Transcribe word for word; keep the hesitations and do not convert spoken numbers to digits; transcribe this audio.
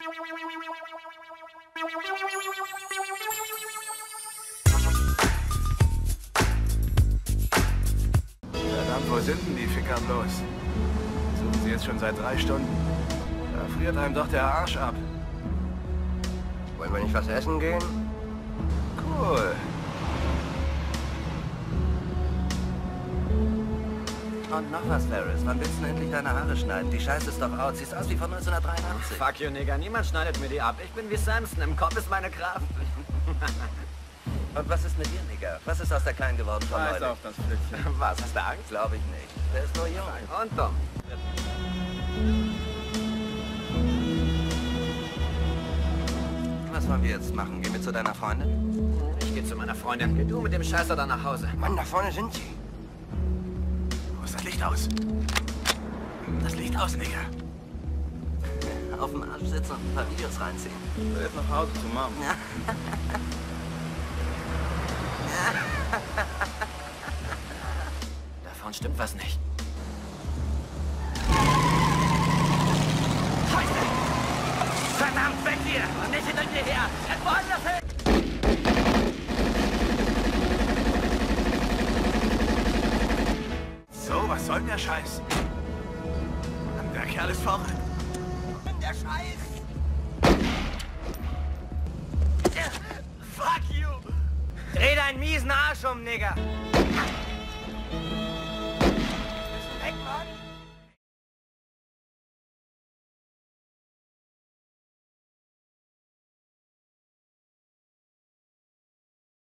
Verdammt, wo sind denn die Ficker bloß? Suchen sie jetzt schon seit drei Stunden. Da friert einem doch der Arsch ab. Wollen wir nicht was essen gehen? Cool. Und noch was, Ferris. Wann willst du denn endlich deine Haare schneiden? Die Scheiße ist doch out. Siehst aus wie von neunzehnhundertdreiundachtzig. Fuck you, Nigger. Niemand schneidet mir die ab. Ich bin wie Samson. Im Kopf ist meine Kraft. Und was ist mit dir, Nigger? Was ist aus der Kleinen geworden von Scheiß neulich? auf das Flüchtchen. Was, hast du Angst? Glaube ich nicht. Der ist nur jung. Und dumm. Was wollen wir jetzt machen? Gehen wir zu deiner Freundin? Ich gehe zu meiner Freundin. Geh du mit dem Scheißer dann nach Hause. Mann, da vorne sind sie. Wo ist das Licht aus? Das Licht aus, Nigger. Auf dem Arsch sitzen und ein paar Videos reinziehen. Ich will jetzt nach Hause zu Mom. Ja. Davon stimmt was nicht. Scheiße! Verdammt, weg hier! Und nicht hinter dir her! Woanders hin! So, was soll denn der Scheiß? Der Kerl ist verrückt. Der Scheiß! Fuck you! Dreh deinen miesen Arsch um, Nigger! Weg, Mann!